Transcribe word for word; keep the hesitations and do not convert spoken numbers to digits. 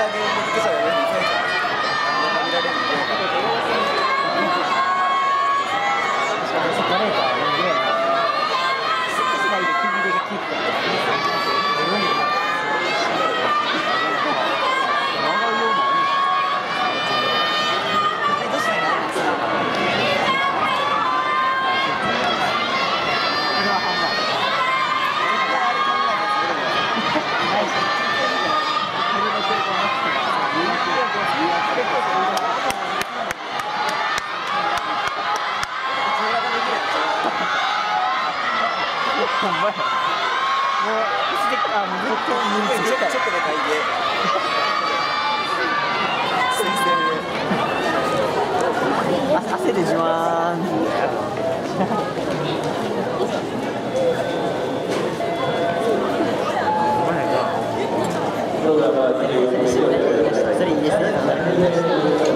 ゲーム的じゃないですか。見られるんで。 誰かね、スライド首で切った。ほんまや。もうステッカーもずっと身につけたい。 ちょっとでかいで。 汗でじわーん。それいいですね。